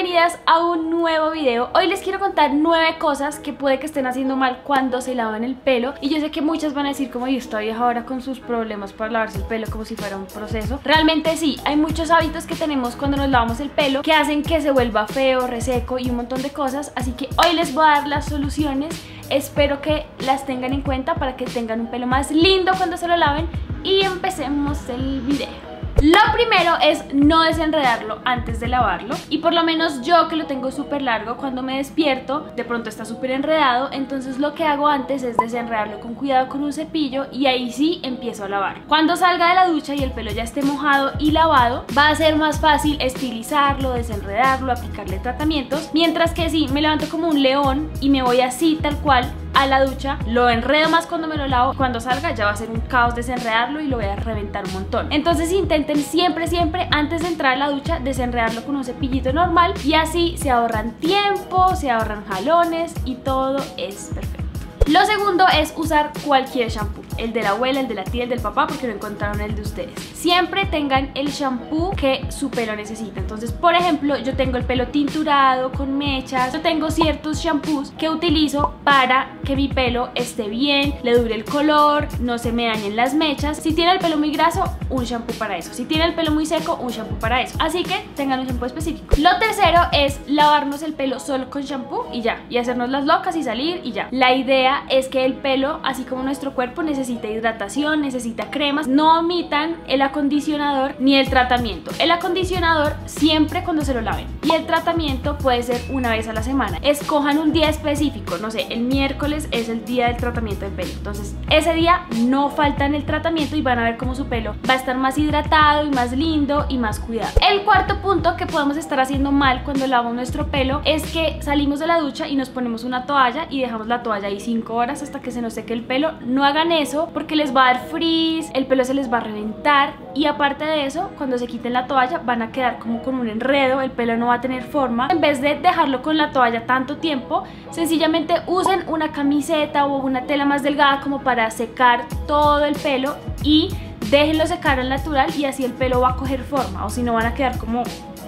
bienvenidas a un nuevo video. Hoy les quiero contar 9 cosas que puede que estén haciendo mal cuando se lavan el pelo. Y yo sé que muchas van a decir como yo estoy ahora con sus problemas para lavarse el pelo como si fuera un proceso. Realmente sí, hay muchos hábitos que tenemos cuando nos lavamos el pelo que hacen que se vuelva feo, reseco y un montón de cosas. Así que hoy les voy a dar las soluciones. Espero que las tengan en cuenta para que tengan un pelo más lindo cuando se lo laven. Y empecemos el video. Lo primero es no desenredarlo antes de lavarlo. Y por lo menos yo, que lo tengo súper largo, cuando me despierto de pronto está súper enredado. Entonces lo que hago antes es desenredarlo con cuidado con un cepillo y ahí sí empiezo a lavar. Cuando salga de la ducha y el pelo ya esté mojado y lavado, va a ser más fácil estilizarlo, desenredarlo, aplicarle tratamientos. Mientras que si me levanto como un león y me voy así tal cual a la ducha, lo enredo más cuando me lo lavo. Cuando salga ya va a ser un caos desenredarlo y lo voy a reventar un montón. Entonces intenten siempre antes de entrar a la ducha desenredarlo con un cepillito normal y así se ahorran tiempo, se ahorran jalones y todo es perfecto. Lo segundo es usar cualquier shampoo, el de la abuela, el de la tía, el del papá, porque no encontraron el de ustedes. Siempre tengan el shampoo que su pelo necesita. Entonces, por ejemplo, yo tengo el pelo tinturado, con mechas. Yo tengo ciertos shampoos que utilizo para que mi pelo esté bien, le dure el color, no se me dañen las mechas. Si tiene el pelo muy graso, un shampoo para eso. Si tiene el pelo muy seco, un shampoo para eso. Así que tengan un shampoo específico. Lo tercero es lavarnos el pelo solo con shampoo y ya, y hacernos las locas y salir y ya. La idea es que el pelo, así como nuestro cuerpo, necesita hidratación, necesita cremas. No omitan el acondicionador ni el tratamiento. El acondicionador siempre cuando se lo laven y el tratamiento puede ser una vez a la semana. Escojan un día específico, no sé, el miércoles es el día del tratamiento del pelo, entonces ese día no faltan el tratamiento y van a ver cómo su pelo va a estar más hidratado y más lindo y más cuidado. El cuarto punto que podemos estar haciendo mal cuando lavamos nuestro pelo es que salimos de la ducha y nos ponemos una toalla y dejamos la toalla ahí 5 horas hasta que se nos seque el pelo. No hagan eso porque les va a dar frizz, el pelo se les va a reventar y aparte de eso, cuando se quiten la toalla van a quedar como con un enredo, el pelo no va a tener forma. En vez de dejarlo con la toalla tanto tiempo, sencillamente usen una camiseta o una tela más delgada como para secar todo el pelo y déjenlo secar al natural y así el pelo va a coger forma, o si no van a quedar como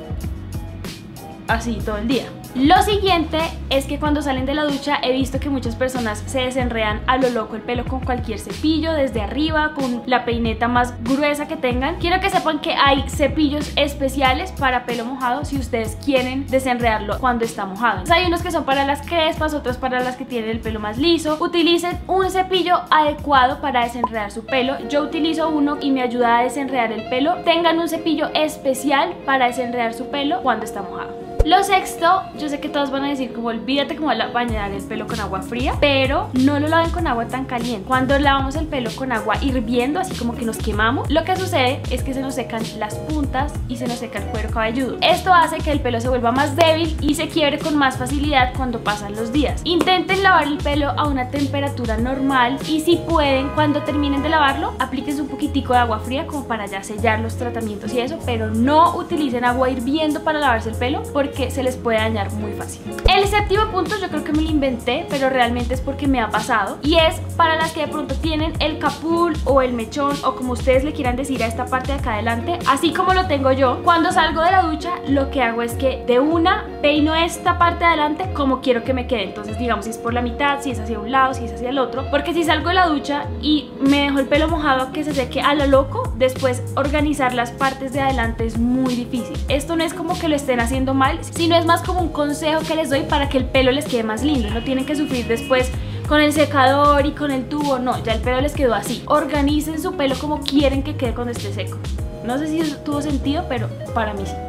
así todo el día. Lo siguiente es que cuando salen de la ducha he visto que muchas personas se desenredan a lo loco el pelo con cualquier cepillo, desde arriba, con la peineta más gruesa que tengan. Quiero que sepan que hay cepillos especiales para pelo mojado si ustedes quieren desenredarlo cuando está mojado. Entonces, hay unos que son para las crespas, otros para las que tienen el pelo más liso. Utilicen un cepillo adecuado para desenredar su pelo. Yo utilizo uno y me ayuda a desenredar el pelo. Tengan un cepillo especial para desenredar su pelo cuando está mojado. Lo sexto, yo sé que todos van a decir como olvídate como bañar el pelo con agua fría, pero no lo laven con agua tan caliente. Cuando lavamos el pelo con agua hirviendo, así como que nos quemamos, lo que sucede es que se nos secan las puntas y se nos seca el cuero cabelludo. Esto hace que el pelo se vuelva más débil y se quiebre con más facilidad cuando pasan los días. Intenten lavar el pelo a una temperatura normal y si pueden, cuando terminen de lavarlo, aplíquense un poquitico de agua fría como para ya sellar los tratamientos y eso, pero no utilicen agua hirviendo para lavarse el pelo porque se les puede dañar muy fácil. El séptimo punto yo creo que me lo inventé, pero realmente es porque me ha pasado y es para las que de pronto tienen el capul o el mechón o como ustedes le quieran decir a esta parte de acá adelante, así como lo tengo yo. Cuando salgo de la ducha lo que hago es que de una peino esta parte de adelante como quiero que me quede. Entonces digamos si es por la mitad, si es hacia un lado, si es hacia el otro, porque si salgo de la ducha y me dejo el pelo mojado que se seque a lo loco, después organizar las partes de adelante es muy difícil. Esto no es como que lo estén haciendo mal, sino es más como un consejo que les doy para que el pelo les quede más lindo. No tienen que sufrir después con el secador y con el tubo, no, ya el pelo les quedó así. Organicen su pelo como quieren que quede cuando esté seco. No sé si eso tuvo sentido, pero para mí sí.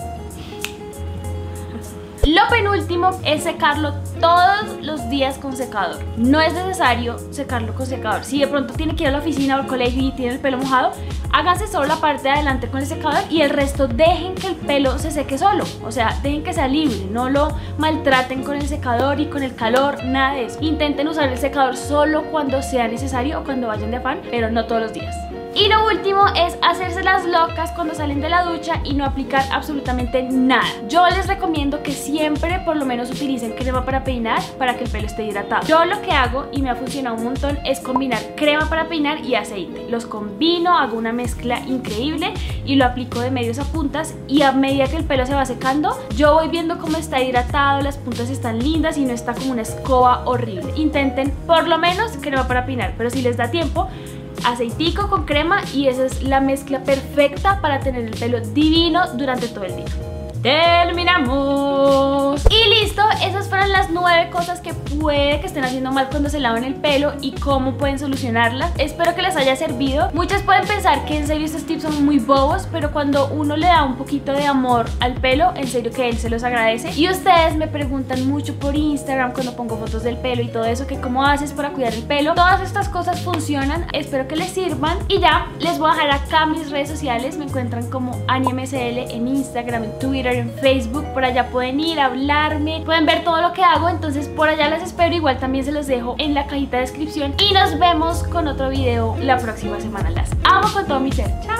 Lo penúltimo es secarlo todos los días con secador. No es necesario secarlo con secador. Si de pronto tiene que ir a la oficina o al colegio y tiene el pelo mojado, háganse solo la parte de adelante con el secador y el resto dejen que el pelo se seque solo. O sea, dejen que sea libre, no lo maltraten con el secador y con el calor, nada de eso. Intenten usar el secador solo cuando sea necesario o cuando vayan de afán, pero no todos los días. Y lo último es hacerse las locas cuando salen de la ducha y no aplicar absolutamente nada. Yo les recomiendo que siempre por lo menos utilicen crema para peinar para que el pelo esté hidratado. Yo lo que hago, y me ha funcionado un montón, es combinar crema para peinar y aceite. Los combino, hago una mezcla increíble y lo aplico de medios a puntas, y a medida que el pelo se va secando yo voy viendo cómo está hidratado, las puntas están lindas y no está como una escoba horrible. Intenten por lo menos crema para peinar, pero si les da tiempo, aceitico con crema, y esa es la mezcla perfecta para tener el pelo divino durante todo el día. Terminamos. Y listo, esas fueron las 9 cosas que puede que estén haciendo mal cuando se lavan el pelo y cómo pueden solucionarlas. Espero que les haya servido. Muchas pueden pensar que en serio estos tips son muy bobos, pero cuando uno le da un poquito de amor al pelo, en serio que él se los agradece. Y ustedes me preguntan mucho por Instagram cuando pongo fotos del pelo y todo eso, que cómo haces para cuidar el pelo. Todas estas cosas funcionan, espero que les sirvan. Y ya, les voy a dejar acá mis redes sociales. Me encuentran como AniMSL en Instagram, en Twitter, en Facebook. Por allá pueden ir a hablarme, pueden ver todo lo que hago, entonces por allá les espero. Igual también se los dejo en la cajita de descripción y nos vemos con otro video la próxima semana. Las amo con todo mi ser. Chao.